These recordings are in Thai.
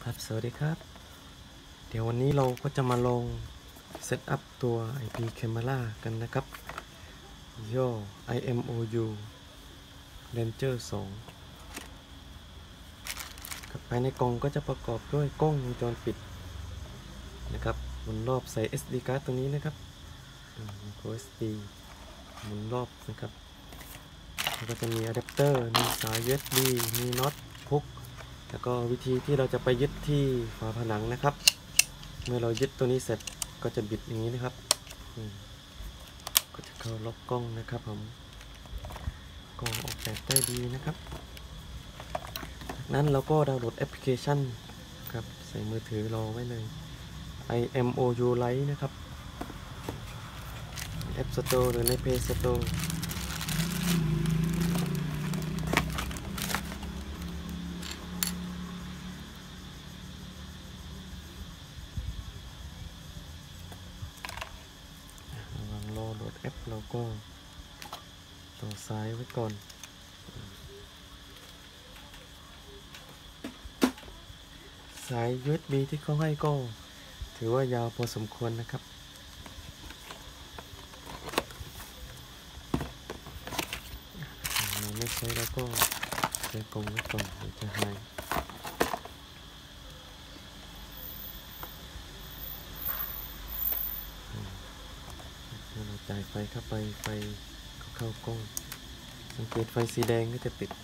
ครับสวัสดีครับเดี๋ยววันนี้เราก็จะมาลองเซตอัพตัว IP Camera กันนะครับย่อ IMOU Ranger 2ครับภายในกล่องก็จะประกอบด้วยกล้องวงจรปิดนะครับหมุนรอบใส่ SD card ตรงนี้นะครับmicro SD หมุนรอบนะครับแล้วก็จะมีอะแดปเตอร์มีสาย USB มีน็อตพุกแล้วก็วิธีที่เราจะไปยึดที่ฝาผนังนะครับเมื่อเรายึดตัวนี้เสร็จก็จะบิดอย่างนี้นะครับก็จะเข้าล็อกกล้องนะครับผมก็ออกแบบได้ดีนะครับจากนั้นเราก็ดาวน์โหลดแอปพลิเคชันครับใส่มือถือรอไว้เลย IMOU Lite นะครับ App Store หรือใน Play Storeระหว่างรอโหลดแอปเราก็ต่อสายไว้ก่อนสาย USB ที่เขาให้ก็ถือว่ายาวพอสมควรนะครับไม่ใช้แล้วก็ใส่กรงไว้ก่อนเดี๋ยวจะหายเมื่อเราจ่ายไฟเข้าไปไฟเข้ากล้องสังเกตไฟสีแดงก็จะติด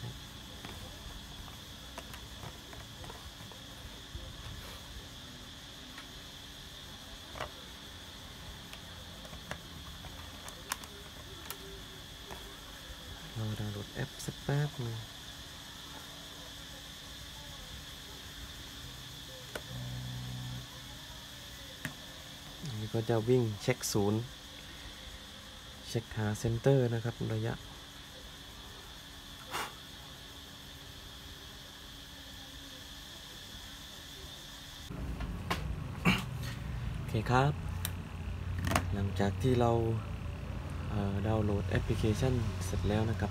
เราดาวน์โหลดแอปสักแป๊บนึงอันนี้ก็จะวิ่งเช็คศูนย์เช็คหาเซนเตอร์นะครับระยะโอเคครับหลังจากที่เราดาวน์โหลดแอปพลิเคชันเสร็จแล้วนะครับ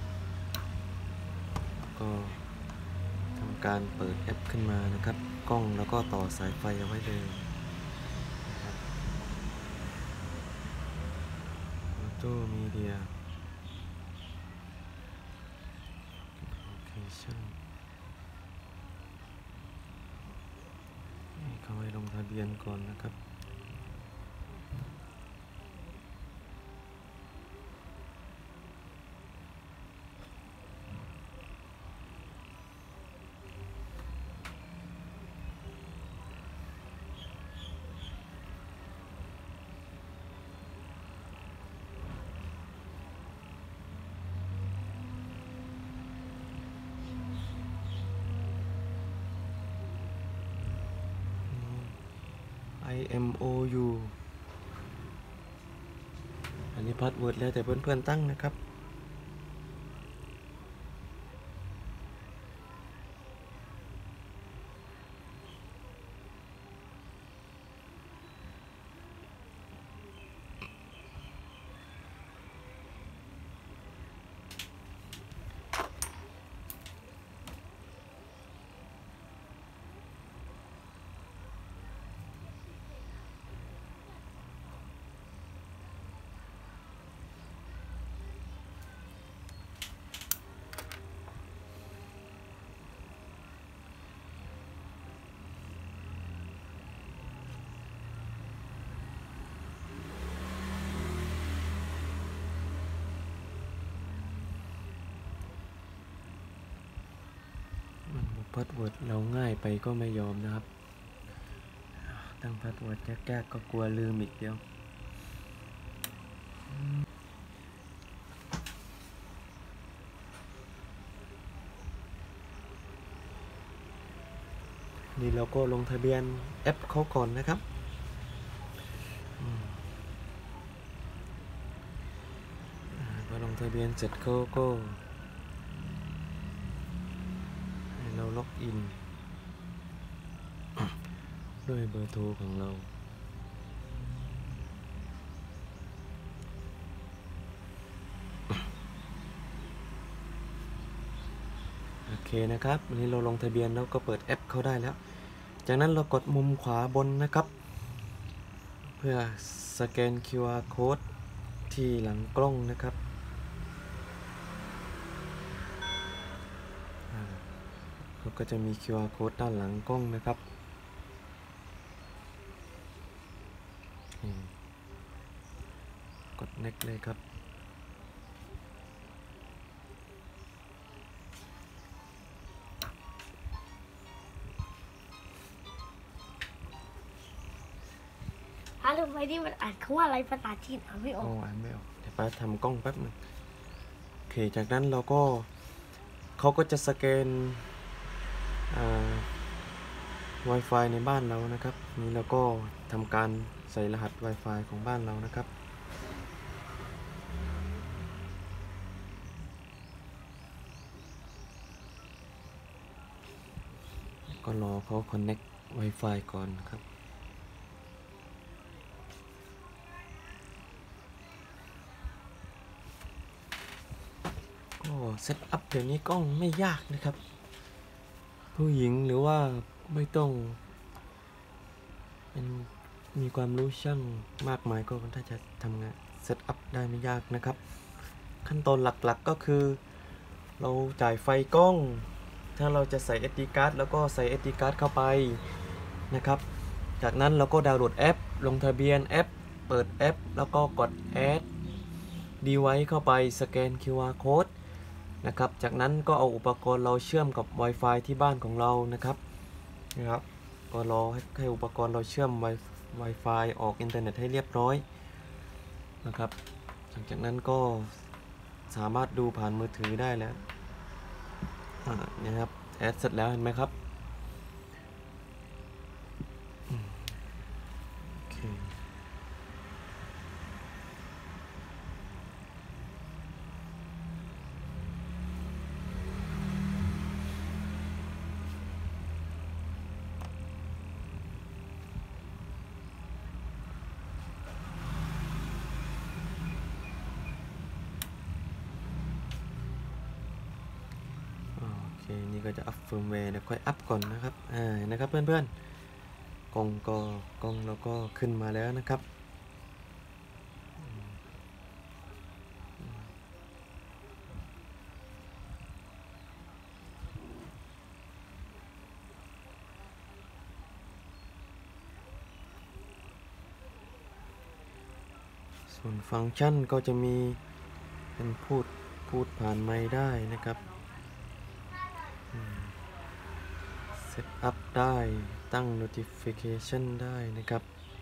ก็ทำการเปิดแอปขึ้นมานะครับกล้องแล้วก็ต่อสายไฟเอาไว้เลยออโต้มีเดียโลเคชั่นเขาให้ลงทะเบียนก่อนนะครับIMOU อันนี้พาสเวิร์ดแล้วแต่เพื่อนๆตั้งนะครับพาสเวิร์ดเราง่ายไปก็ไม่ยอมนะครับตั้งพาสเวิร์ดยากๆก็กลัวลืมอีกเดียวนี่เราก็ลงทะเบียนแอปเขาก่อนนะครับพอลงทะเบียนเสร็จเขาก็ให้เราล็อกอินด้วยเบอร์โทรของเราโอเคนะครับวันนี้เราลงทะเบียนแล้วก็เปิดแอปเขาได้แล้วจากนั้นเรากดมุมขวาบนนะครับ เพื่อสแกน QR code ที่หลังกล้องนะครับเขาก็จะมี QR code ด้านหลังกล้องนะครับกด next เลยครับทำไมที่มันอ่านเขาว่าอะไรภาษาจีนอ่านไม่ออกอ่านไม่ออกเดี๋ยวป้าทำกล้องแป๊บนึงโอเคจากนั้นเราก็เขาก็จะสแกนWi-Fi ในบ้านเรานะครับนี้เราก็ทำการใส่รหัส Wi-Fi ของบ้านเรานะครับก็รอเขา connect Wi-Fi ก่อนครับก็เซตอัพเดี๋ยวนี้กล้องไม่ยากนะครับผู้หญิงหรือว่าไม่ต้องมีความรู้ช่างมากมายก็ถ้าจะทำงานเซตอัพได้ไม่ยากนะครับขั้นตอนหลักๆก็คือเราจ่ายไฟกล้องถ้าเราจะใส่ SD card แล้วก็ใส่ SD card เข้าไปนะครับจากนั้นเราก็ดาวน์โหลดแอปลงทะเบียนแอปเปิดแอปแล้วก็กด add device เข้าไปสแกน QR code นะครับจากนั้นก็เอาอุปกรณ์เราเชื่อมกับ Wi-Fi ที่บ้านของเรานะครับก็รอให้อุปกรณ์เราเชื่อม Wi-Fi ออกอินเทอร์เน็ตให้เรียบร้อยนะครับหลังจากนั้นก็สามารถดูผ่านมือถือได้แล้วนี่ครับแอดเสร็จแล้วเห็นไหมครับโอเคนี่ก็จะอัพเฟิร์มแวร์เดี๋ยวค่อยอัพก่อนนะครับนะครับเพื่อนๆกล้องเราก็ขึ้นมาแล้วนะครับส่วนฟังก์ชันก็จะมีเป็นพูดผ่านไมค์ได้นะครับเซตอัพได้ตั้ง notification ได้นะครับ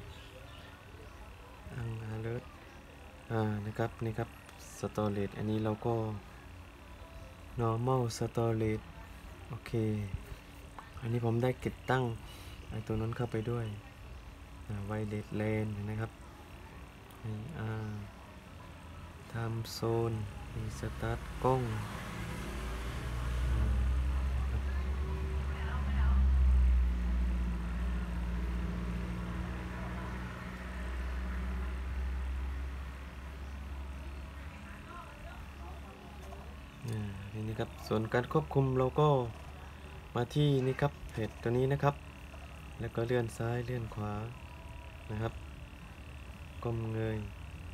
ตั้ง alert นะครับนี่ครับ storage อันนี้เราก็ normal storage โอเคอันนี้ผมได้ติดตั้งตัวนั้นเข้าไปด้วยwireless LAN นะครับtime zone มีสตาร์ทกล้องนี่ครับส่วนการควบคุมเราก็มาที่นี่ครับเพจตัวนี้นะครับแล้วก็เลื่อนซ้ายเลื่อนขวานะครับก้มเงย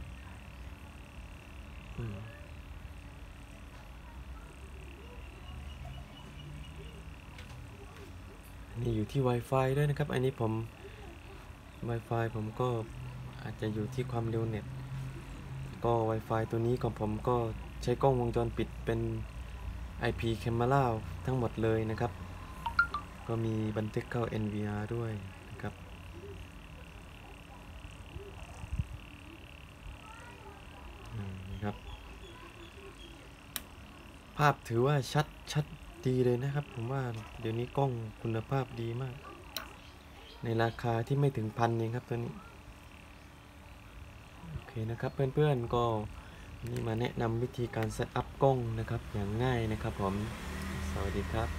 นี่อยู่ที่ Wi-Fi ด้วยนะครับอันนี้Wi-Fi ผมก็อาจจะอยู่ที่ความเร็วเน็ตก็ Wi-Fi ตัวนี้ของผมก็ใช้กล้องวงจรปิดเป็น IP Camera ทั้งหมดเลยนะครับก็มีบันทึกเข้า NVR ด้วยนะครับภาพถือว่าชัดดีเลยนะครับผมว่าเดี๋ยวนี้กล้องคุณภาพดีมากในราคาที่ไม่ถึง1,000เองครับตัวนี้โอเคนะครับเพื่อนๆก็นี่มาแนะนำวิธีการเซตอัพกล้องนะครับอย่างง่ายนะครับผมสวัสดีครับ